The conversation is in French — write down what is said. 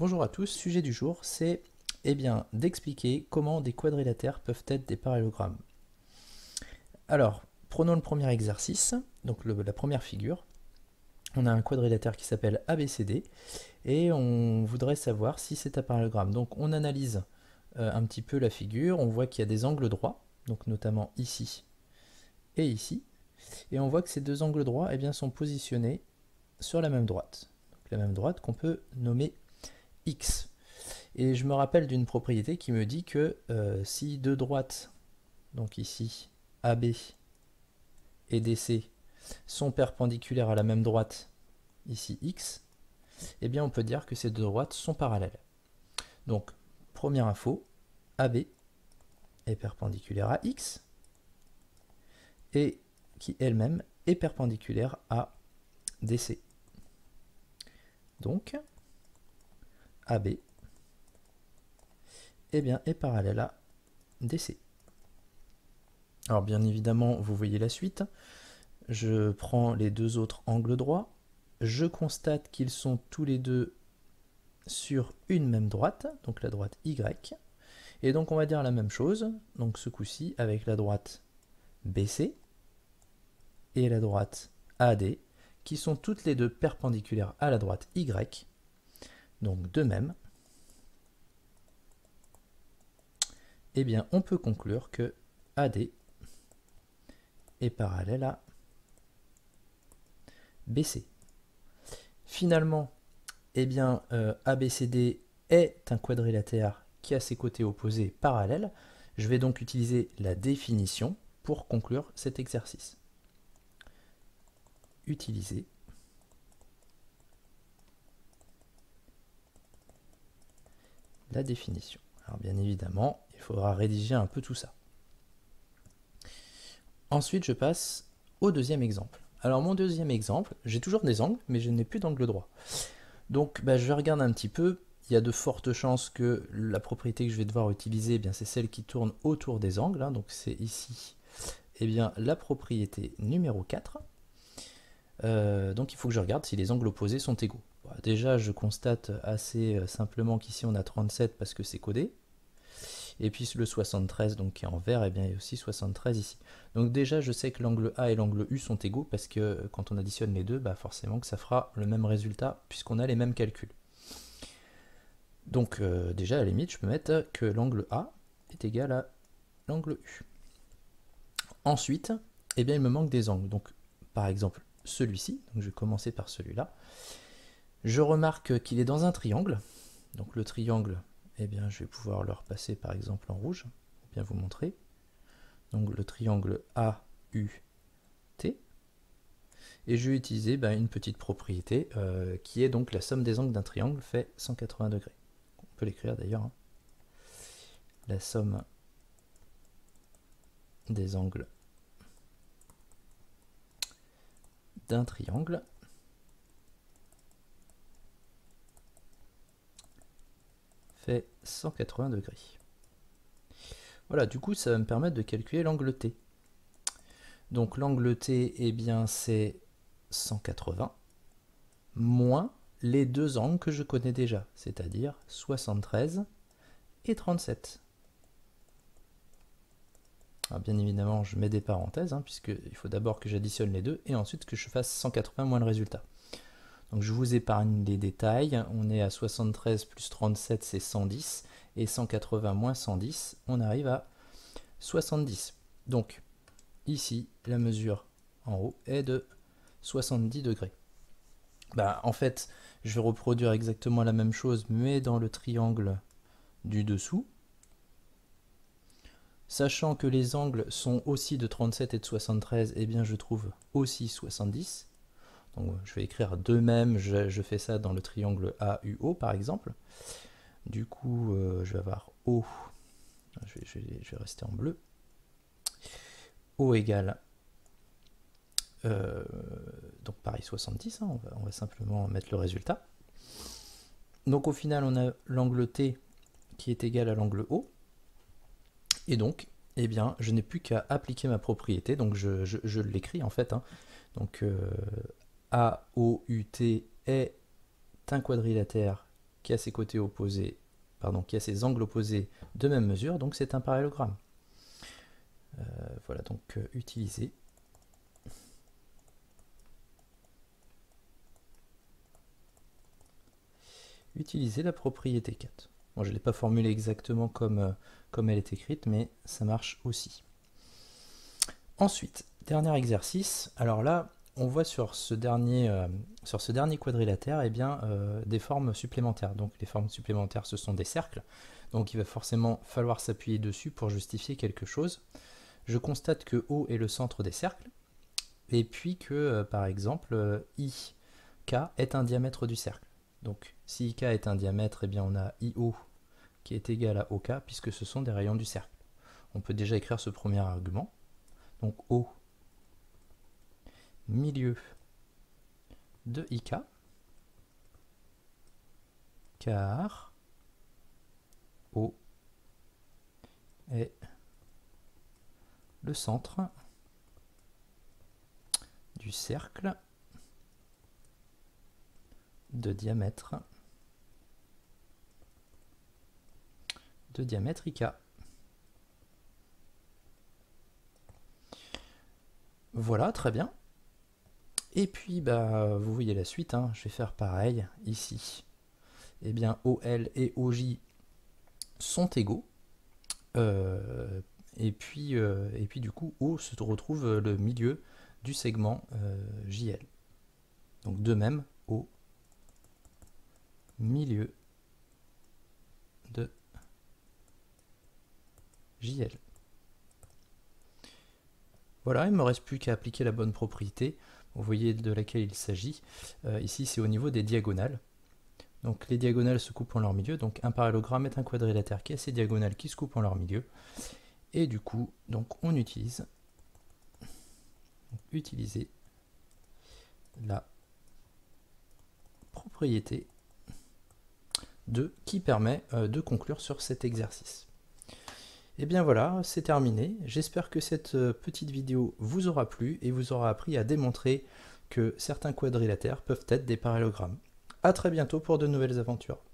Bonjour à tous, sujet du jour, c'est d'expliquer comment des quadrilatères peuvent être des parallélogrammes. Alors, prenons le premier exercice, donc la première figure. On a un quadrilatère qui s'appelle ABCD et on voudrait savoir si c'est un parallélogramme. Donc on analyse un petit peu la figure, on voit qu'il y a des angles droits, donc notamment ici et ici, et on voit que ces deux angles droits sont positionnés sur la même droite. Donc la même droite qu'on peut nommer X. Et je me rappelle d'une propriété qui me dit que si deux droites, donc ici AB et DC, sont perpendiculaires à la même droite, ici X, on peut dire que ces deux droites sont parallèles. Donc, première info, AB est perpendiculaire à X et qui elle-même est perpendiculaire à DC. Donc, AB est parallèle à DC. Alors bien évidemment, vous voyez la suite. Je prends les deux autres angles droits. Je constate qu'ils sont tous les deux sur une même droite, donc la droite Y. Et donc on va dire la même chose, donc ce coup-ci avec la droite BC et la droite AD, qui sont toutes les deux perpendiculaires à la droite Y. Donc de même, on peut conclure que AD est parallèle à BC. Finalement, ABCD est un quadrilatère qui a ses côtés opposés parallèles. Je vais donc utiliser la définition pour conclure cet exercice. Utiliser la définition. Alors bien évidemment, il faudra rédiger un peu tout ça. Ensuite, je passe au deuxième exemple. Alors mon deuxième exemple, j'ai toujours des angles, mais je n'ai plus d'angle droit. Donc je regarde un petit peu, il y a de fortes chances que la propriété que je vais devoir utiliser, c'est celle qui tourne autour des angles, donc c'est ici la propriété numéro 4. Donc il faut que je regarde si les angles opposés sont égaux. Déjà je constate assez simplement qu'ici on a 37 parce que c'est codé. Et puis le 73 donc qui est en vert, il y a aussi 73 ici. Donc déjà je sais que l'angle A et l'angle U sont égaux parce que quand on additionne les deux, forcément que ça fera le même résultat puisqu'on a les mêmes calculs. Donc déjà à la limite je peux mettre que l'angle A est égal à l'angle U. Ensuite, il me manque des angles. Donc par exemple celui-ci, donc je vais commencer par celui-là. Je remarque qu'il est dans un triangle. Donc le triangle, je vais pouvoir le repasser par exemple en rouge, pour bien vous montrer. Donc le triangle AUT. Et je vais utiliser une petite propriété qui est donc la somme des angles d'un triangle fait 180 degrés. On peut l'écrire d'ailleurs. La somme des angles d'un triangle fait 180 degrés. Voilà, du coup, ça va me permettre de calculer l'angle T. Donc l'angle T, c'est 180 moins les deux angles que je connais déjà, c'est-à-dire 73 et 37. Alors bien évidemment, je mets des parenthèses, puisqu'il faut d'abord que j'additionne les deux, et ensuite que je fasse 180 moins le résultat. Donc je vous épargne les détails, on est à 73 plus 37, c'est 110, et 180 moins 110, on arrive à 70. Donc ici, la mesure en haut est de 70 degrés. En fait, je vais reproduire exactement la même chose, mais dans le triangle du dessous. Sachant que les angles sont aussi de 37 et de 73, je trouve aussi 70. Donc je vais écrire de même, je fais ça dans le triangle AUO par exemple. Du coup, je vais avoir O, je vais rester en bleu. O égale, donc pareil 70, on va simplement mettre le résultat. Donc au final, on a l'angle T qui est égal à l'angle O. Et donc, je n'ai plus qu'à appliquer ma propriété, donc je l'écris en fait. Donc AOUT est un quadrilatère qui a ses côtés opposés, pardon, qui a ses angles opposés de même mesure, donc c'est un parallélogramme. Voilà, donc utiliser. Utiliser la propriété 4. Bon, je ne l'ai pas formulée exactement comme elle est écrite, mais ça marche aussi. Ensuite, dernier exercice. Alors là, on voit sur ce dernier quadrilatère des formes supplémentaires. Donc les formes supplémentaires, ce sont des cercles. Donc il va forcément falloir s'appuyer dessus pour justifier quelque chose. Je constate que O est le centre des cercles, et puis que, par exemple, IK est un diamètre du cercle. Donc si IK est un diamètre, on a IO qui est égal à OK, puisque ce sont des rayons du cercle. On peut déjà écrire ce premier argument. Donc O, milieu de IK, car O est le centre du cercle de diamètre IK. Voilà, très bien. Et puis, vous voyez la suite, hein, je vais faire pareil ici. OL et OJ sont égaux. Et puis du coup, O se retrouve le milieu du segment JL. Donc de même, O, milieu de JL. Voilà, il ne me reste plus qu'à appliquer la bonne propriété. Vous voyez de laquelle il s'agit. Ici, c'est au niveau des diagonales. Donc les diagonales se coupent en leur milieu. Donc un parallélogramme est un quadrilatère qui a ses diagonales qui se coupent en leur milieu. Et du coup, donc on utilise la propriété 2 qui permet de conclure sur cet exercice. Et bien voilà, c'est terminé. J'espère que cette petite vidéo vous aura plu et vous aura appris à démontrer que certains quadrilatères peuvent être des parallélogrammes. A très bientôt pour de nouvelles aventures.